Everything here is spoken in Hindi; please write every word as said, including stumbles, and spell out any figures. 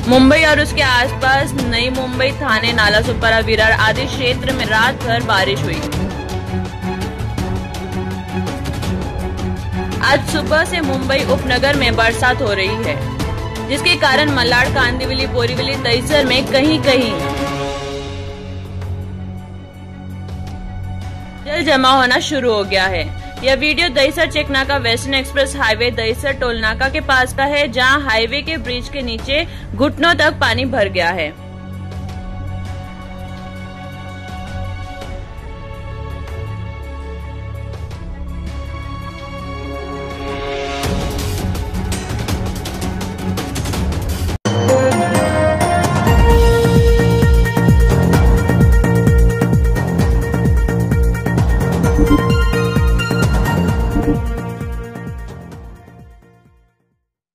मुंबई और उसके आसपास नई मुंबई, थाने, नालासोपारा, विरार आदि क्षेत्र में रात भर बारिश हुई। आज सुबह से मुंबई उपनगर में बरसात हो रही है, जिसके कारण मलाड, कांदिवली, बोरीवली, दहिसर में कहीं कहीं जल जमा होना शुरू हो गया है। यह वीडियो दहिसर चेकनाका western express highway Dahisar toll नाका के पास का है, जहां हाईवे के ब्रिज के नीचे घुटनों तक पानी भर गया है।